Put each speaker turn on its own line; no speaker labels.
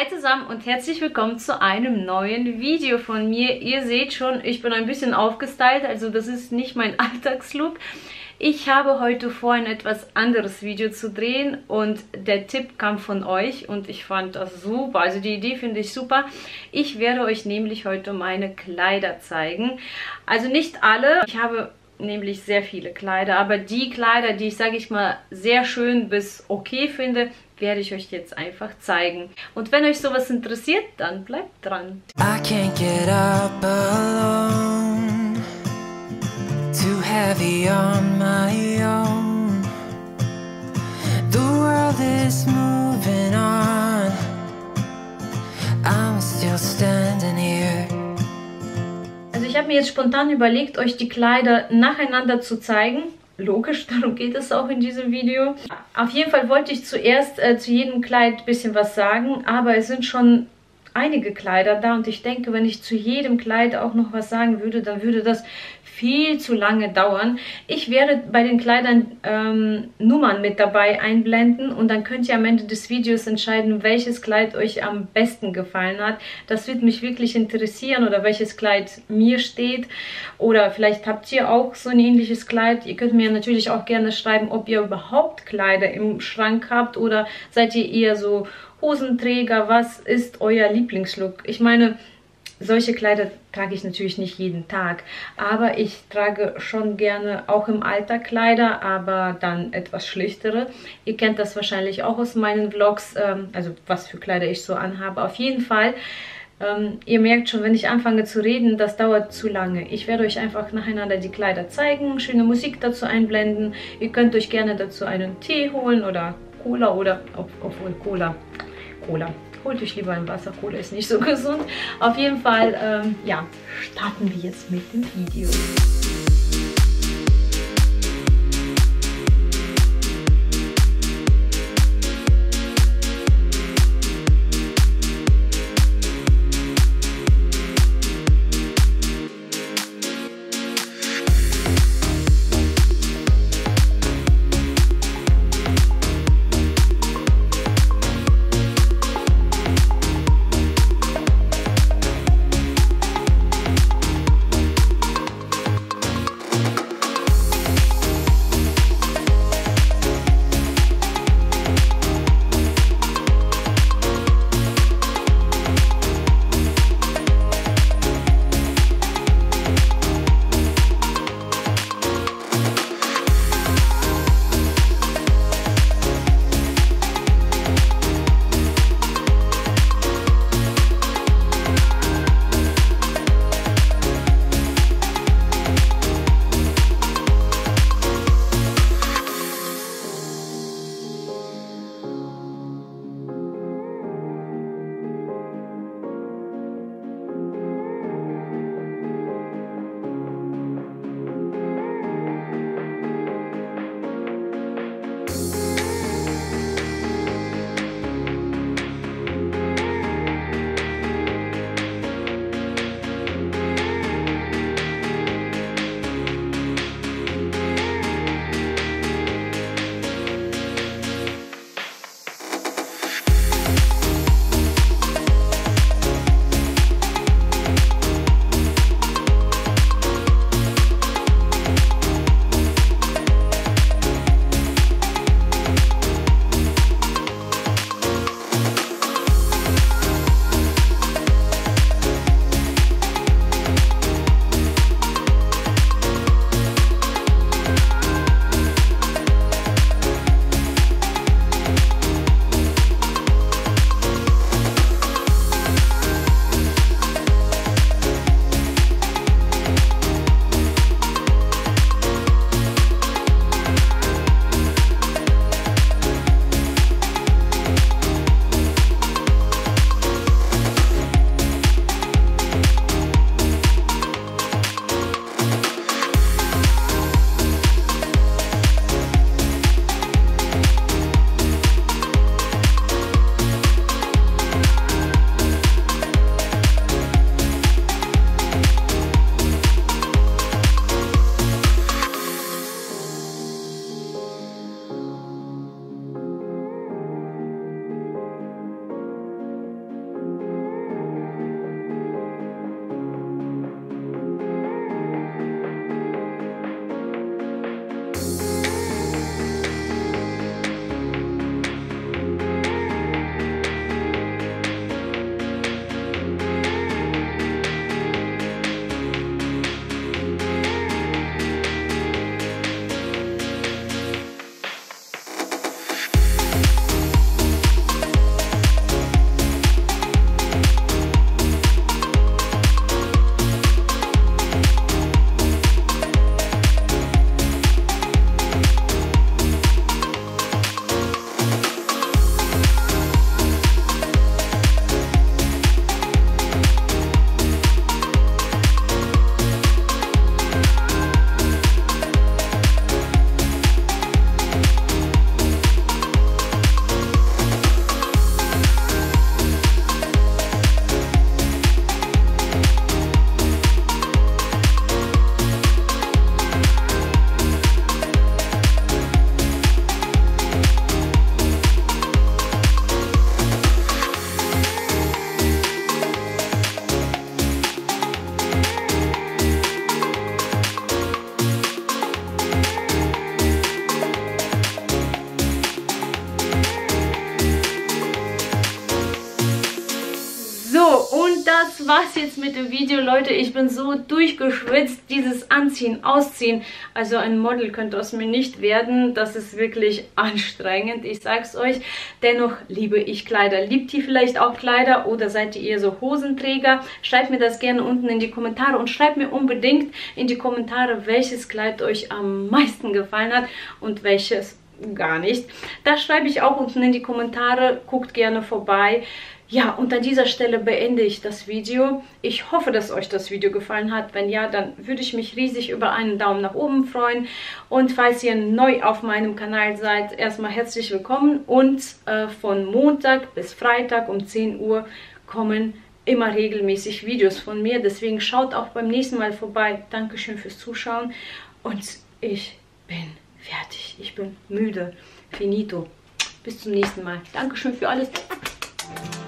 Hi zusammen und herzlich willkommen zu einem neuen Video von mir. Ihr seht schon, ich bin ein bisschen aufgestylt, also das ist nicht mein Alltagslook. Ich habe heute vor, ein etwas anderes Video zu drehen und der Tipp kam von euch und ich fand das super, also die Idee finde ich super. Ich werde euch nämlich heute meine Kleider zeigen, also nicht alle, ich habe nämlich sehr viele Kleider, aber die Kleider, die ich, sage ich mal, sehr schön bis okay finde, werde ich euch jetzt einfach zeigen. Und wenn euch sowas interessiert, dann bleibt dran. I can't get up alone, too heavy on my own. The world is moving on, I'm still standing here. Also ich habe mir jetzt spontan überlegt, euch die Kleider nacheinander zu zeigen. Logisch, darum geht es auch in diesem Video. Auf jeden Fall wollte ich zuerst zu jedem Kleid ein bisschen was sagen, aber es sind schon einige Kleider da und ich denke, wenn ich zu jedem Kleid auch noch was sagen würde, dann würde das viel zu lange dauern. Ich werde bei den Kleidern Nummern mit dabei einblenden und dann könnt ihr am Ende des Videos entscheiden, welches Kleid euch am besten gefallen hat. Das wird mich wirklich interessieren oder welches Kleid mir steht oder vielleicht habt ihr auch so ein ähnliches Kleid. Ihr könnt mir natürlich auch gerne schreiben, ob ihr überhaupt Kleider im Schrank habt oder seid ihr eher so Hosenträger. Was ist euer Lieblingslook? Ich meine, solche Kleider trage ich natürlich nicht jeden Tag, aber ich trage schon gerne auch im Alltag Kleider, aber dann etwas schlichtere. Ihr kennt das wahrscheinlich auch aus meinen Vlogs, also was für Kleider ich so anhabe. Auf jeden Fall, ihr merkt schon, wenn ich anfange zu reden, das dauert zu lange. Ich werde euch einfach nacheinander die Kleider zeigen, schöne Musik dazu einblenden. Ihr könnt euch gerne dazu einen Tee holen oder Cola oder, obwohl Cola. Holt euch lieber ein Wasser, Cola ist nicht so gesund. Auf jeden Fall, ja, starten wir jetzt mit dem Video. und das war's jetzt mit dem Video, Leute. Ich bin so durchgeschwitzt, dieses Anziehen, Ausziehen. Also ein Model könnte aus mir nicht werden. Das ist wirklich anstrengend, ich sag's euch. Dennoch liebe ich Kleider. Liebt ihr vielleicht auch Kleider oder seid ihr eher so Hosenträger? Schreibt mir das gerne unten in die Kommentare und schreibt mir unbedingt in die Kommentare, welches Kleid euch am meisten gefallen hat und welches gar nicht. Das schreibe ich auch unten in die Kommentare. Guckt gerne vorbei. Ja, und an dieser Stelle beende ich das Video. Ich hoffe, dass euch das Video gefallen hat. Wenn ja, dann würde ich mich riesig über einen Daumen nach oben freuen. Und falls ihr neu auf meinem Kanal seid, erstmal herzlich willkommen. Und von Montag bis Freitag um 10 Uhr kommen immer regelmäßig Videos von mir. Deswegen schaut auch beim nächsten Mal vorbei. Dankeschön fürs Zuschauen. Und ich bin fertig. Ich bin müde. Finito. Bis zum nächsten Mal. Dankeschön für alles.